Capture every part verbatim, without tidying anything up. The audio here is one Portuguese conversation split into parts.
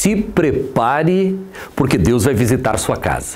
Se prepare, porque Deus vai visitar sua casa.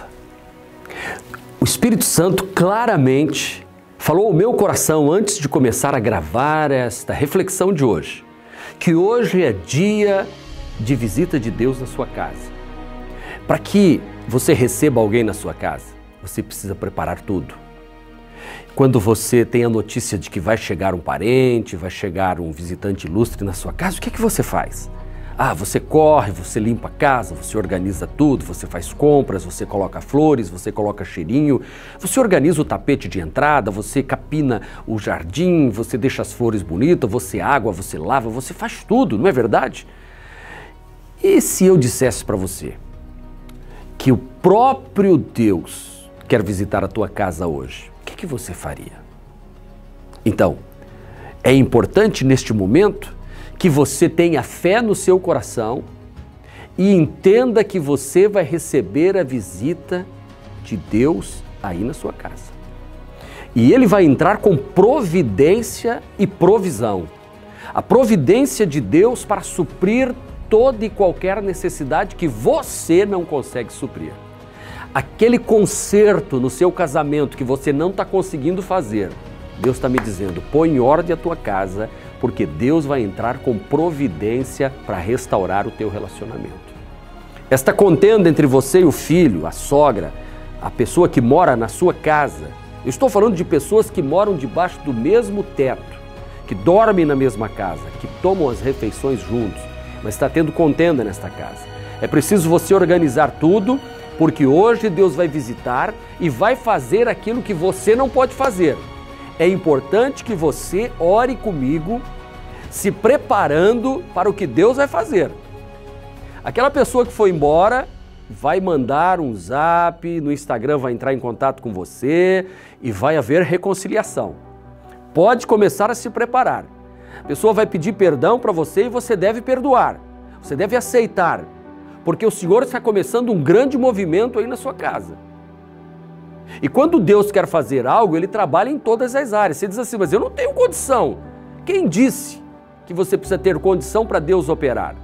O Espírito Santo claramente falou ao meu coração antes de começar a gravar esta reflexão de hoje, que hoje é dia de visita de Deus na sua casa. Para que você receba alguém na sua casa, você precisa preparar tudo. Quando você tem a notícia de que vai chegar um parente, vai chegar um visitante ilustre na sua casa, o que é que você faz? Ah, você corre, você limpa a casa, você organiza tudo, você faz compras, você coloca flores, você coloca cheirinho, você organiza o tapete de entrada, você capina o jardim, você deixa as flores bonitas, você água, você lava, você faz tudo, não é verdade? E se eu dissesse para você que o próprio Deus quer visitar a tua casa hoje, o que, que você faria? Então, é importante neste momento que você tenha fé no seu coração e entenda que você vai receber a visita de Deus aí na sua casa. E Ele vai entrar com providência e provisão. A providência de Deus para suprir toda e qualquer necessidade que você não consegue suprir. Aquele conserto no seu casamento que você não está conseguindo fazer, Deus está me dizendo, põe em ordem a tua casa, porque Deus vai entrar com providência para restaurar o teu relacionamento. Esta contenda entre você e o filho, a sogra, a pessoa que mora na sua casa, eu estou falando de pessoas que moram debaixo do mesmo teto, que dormem na mesma casa, que tomam as refeições juntos, mas está tendo contenda nesta casa. É preciso você organizar tudo, porque hoje Deus vai visitar e vai fazer aquilo que você não pode fazer. É importante que você ore comigo, se preparando para o que Deus vai fazer. Aquela pessoa que foi embora vai mandar um zap, no Instagram vai entrar em contato com você e vai haver reconciliação. Pode começar a se preparar. A pessoa vai pedir perdão para você e você deve perdoar. Você deve aceitar, porque o Senhor está começando um grande movimento aí na sua casa. E quando Deus quer fazer algo, Ele trabalha em todas as áreas. Você diz assim, mas eu não tenho condição. Quem disse que você precisa ter condição para Deus operar?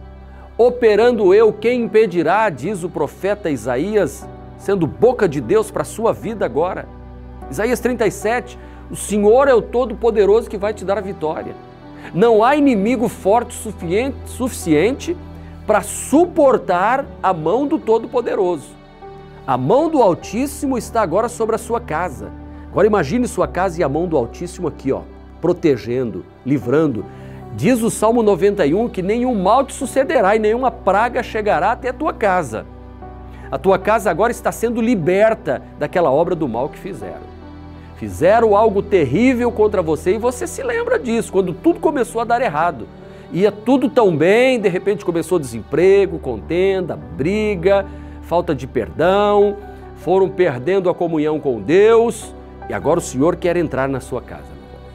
Operando eu, quem impedirá, diz o profeta Isaías, sendo boca de Deus para a sua vida agora. Isaías trinta e sete, o Senhor é o Todo-Poderoso que vai te dar a vitória. Não há inimigo forte o suficiente, suficiente para suportar a mão do Todo-Poderoso. A mão do Altíssimo está agora sobre a sua casa. Agora imagine sua casa e a mão do Altíssimo aqui, ó, protegendo, livrando. Diz o Salmo noventa e um que nenhum mal te sucederá e nenhuma praga chegará até a tua casa. A tua casa agora está sendo liberta daquela obra do mal que fizeram. Fizeram algo terrível contra você e você se lembra disso, quando tudo começou a dar errado. Ia tudo tão bem, de repente começou desemprego, contenda, briga, falta de perdão, foram perdendo a comunhão com Deus e agora o Senhor quer entrar na sua casa.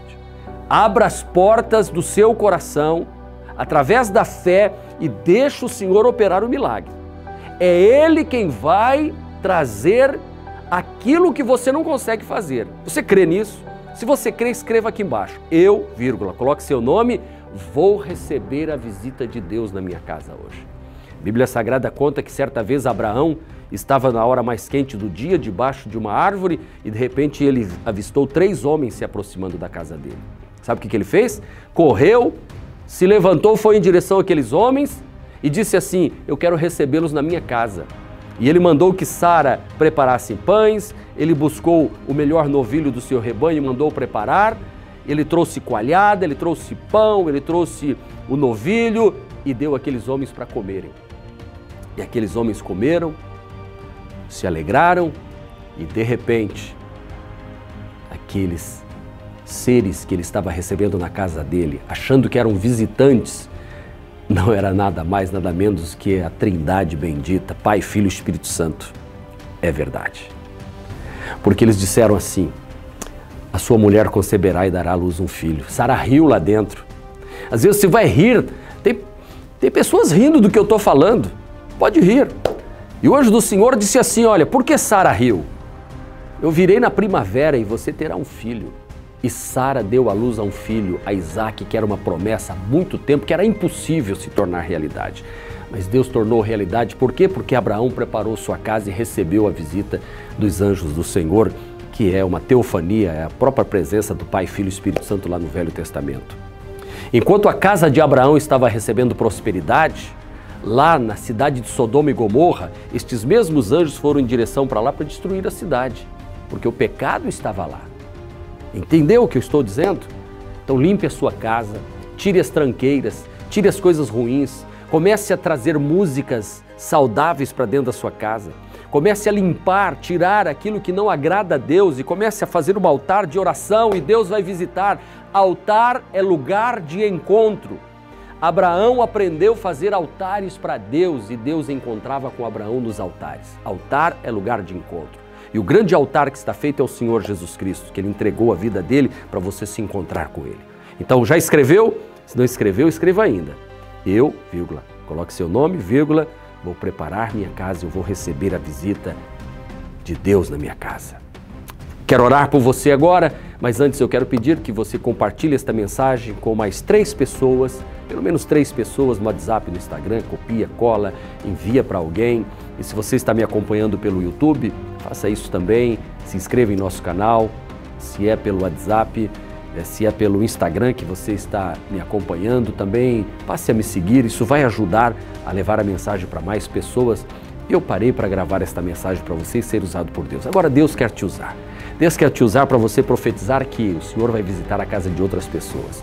Abra as portas do seu coração através da fé e deixa o Senhor operar o milagre. É Ele quem vai trazer aquilo que você não consegue fazer. Você crê nisso? Se você crê, escreva aqui embaixo. Eu, vírgula, coloque seu nome, vou receber a visita de Deus na minha casa hoje. A Bíblia Sagrada conta que certa vez Abraão estava na hora mais quente do dia, debaixo de uma árvore, e de repente ele avistou três homens se aproximando da casa dele. Sabe o que, que ele fez? Correu, se levantou, foi em direção àqueles homens e disse assim, eu quero recebê-los na minha casa. E ele mandou que Sara preparasse pães, ele buscou o melhor novilho do seu rebanho e mandou preparar, ele trouxe coalhada, ele trouxe pão, ele trouxe o novilho e deu àqueles homens para comerem. E aqueles homens comeram, se alegraram e de repente aqueles seres que ele estava recebendo na casa dele, achando que eram visitantes, não era nada mais, nada menos que a Trindade bendita, Pai, Filho e Espírito Santo. É verdade. Porque eles disseram assim, a sua mulher conceberá e dará à luz um filho. Sara riu lá dentro. Às vezes você vai rir, tem, tem pessoas rindo do que eu estou falando. Pode rir. E o anjo do Senhor disse assim, olha, por que Sara riu? Eu virei na primavera e você terá um filho. E Sara deu à luz a um filho, a Isaque, que era uma promessa há muito tempo, que era impossível se tornar realidade. mas Deus tornou realidade. Por quê? Porque Abraão preparou sua casa e recebeu a visita dos anjos do Senhor, que é uma teofania, é a própria presença do Pai, Filho e Espírito Santo lá no Velho Testamento. Enquanto a casa de Abraão estava recebendo prosperidade, lá na cidade de Sodoma e Gomorra, estes mesmos anjos foram em direção para lá para destruir a cidade, porque o pecado estava lá. Entendeu o que eu estou dizendo? Então limpe a sua casa, tire as tranqueiras, tire as coisas ruins, comece a trazer músicas saudáveis para dentro da sua casa. Comece a limpar, tirar aquilo que não agrada a Deus e comece a fazer um altar de oração e Deus vai visitar. Altar é lugar de encontro. Abraão aprendeu a fazer altares para Deus e Deus encontrava com Abraão nos altares. Altar é lugar de encontro. E o grande altar que está feito é o Senhor Jesus Cristo, que Ele entregou a vida dele para você se encontrar com Ele. Então, já escreveu? Se não escreveu, escreva ainda. Eu, vírgula, coloque seu nome, vírgula, vou preparar minha casa e eu vou receber a visita de Deus na minha casa. Quero orar por você agora, mas antes eu quero pedir que você compartilhe esta mensagem com mais três pessoas, pelo menos três pessoas no WhatsApp, no Instagram, copia, cola, envia para alguém. E se você está me acompanhando pelo YouTube, faça isso também, se inscreva em nosso canal, se é pelo WhatsApp, se é pelo Instagram que você está me acompanhando também, passe a me seguir, isso vai ajudar a levar a mensagem para mais pessoas. Eu parei para gravar esta mensagem para você ser usado por Deus. Agora Deus quer te usar. Deus quer te usar para você profetizar que o Senhor vai visitar a casa de outras pessoas.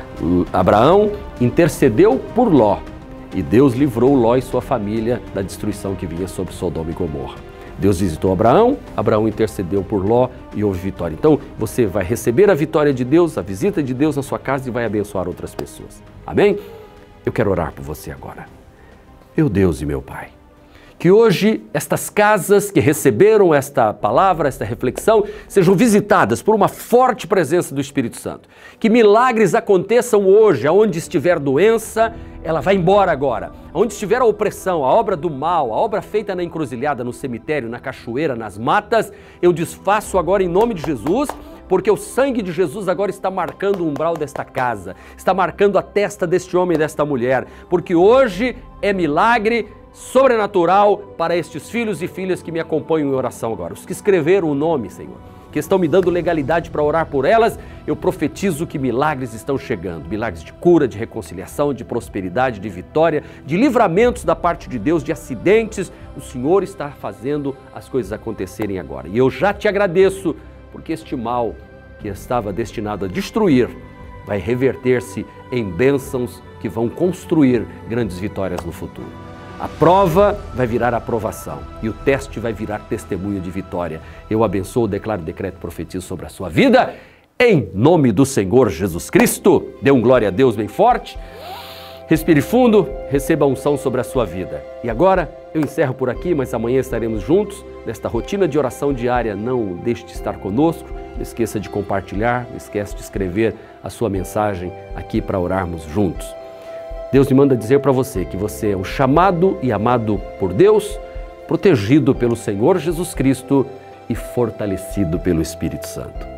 Abraão intercedeu por Ló e Deus livrou Ló e sua família da destruição que vinha sobre Sodoma e Gomorra. Deus visitou Abraão, Abraão intercedeu por Ló e houve vitória. Então você vai receber a vitória de Deus, a visita de Deus na sua casa e vai abençoar outras pessoas. Amém? Eu quero orar por você agora. Meu Deus e meu Pai, que hoje estas casas que receberam esta palavra, esta reflexão, sejam visitadas por uma forte presença do Espírito Santo. Que milagres aconteçam hoje, aonde estiver doença, ela vai embora agora. Onde estiver a opressão, a obra do mal, a obra feita na encruzilhada, no cemitério, na cachoeira, nas matas, eu desfaço agora em nome de Jesus, porque o sangue de Jesus agora está marcando o umbral desta casa, está marcando a testa deste homem e desta mulher, porque hoje é milagre sobrenatural para estes filhos e filhas que me acompanham em oração agora. Os que escreveram o nome, Senhor, que estão me dando legalidade para orar por elas, eu profetizo que milagres estão chegando. Milagres de cura, de reconciliação, de prosperidade, de vitória, de livramentos da parte de Deus, de acidentes. O Senhor está fazendo as coisas acontecerem agora. E eu já te agradeço, porque este mal que estava destinado a destruir vai reverter-se em bênçãos que vão construir grandes vitórias no futuro. A prova vai virar aprovação e o teste vai virar testemunho de vitória. Eu abençoo, declaro, decreto, profetizo sobre a sua vida, em nome do Senhor Jesus Cristo. Dê um glória a Deus bem forte. Respire fundo, receba a unção sobre a sua vida. E agora eu encerro por aqui, mas amanhã estaremos juntos nesta rotina de oração diária. Não deixe de estar conosco, não esqueça de compartilhar, não esqueça de escrever a sua mensagem aqui para orarmos juntos. Deus me manda dizer para você que você é um chamado e amado por Deus, protegido pelo Senhor Jesus Cristo e fortalecido pelo Espírito Santo.